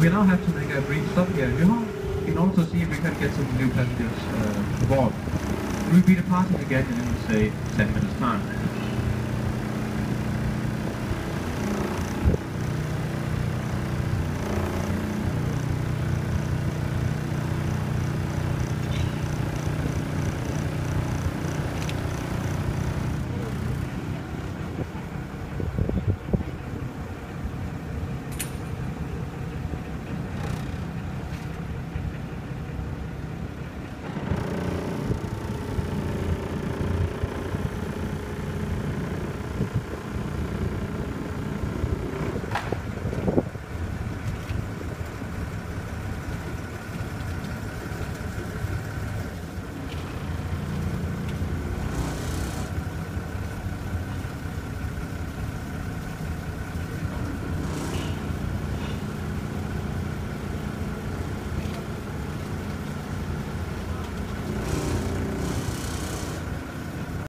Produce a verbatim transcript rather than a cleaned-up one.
we now have to make a brief stop here in Johan in order to see if we can get some new passengers uh, aboard. We'll be departing again in, say, ten minutes time.